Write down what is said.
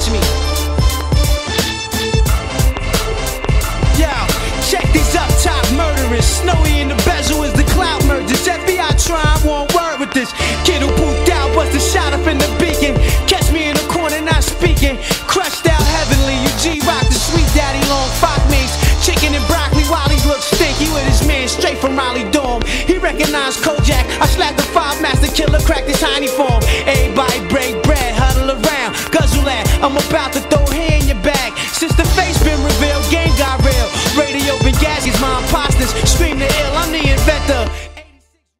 watch me. Yo, check these up top murderers. Snowy in the bezel is the cloud mergers. FBI trying one word with this kid who pooped out, was the shot up in the beacon. Catch me in the corner not speaking. Crushed out heavenly. You G-Rock the sweet daddy long Fox mates. Chicken and broccoli while he look stinky with his man straight from Raleigh dorm. He recognized Kojak. I slapped the five master killer, cracked his tiny form.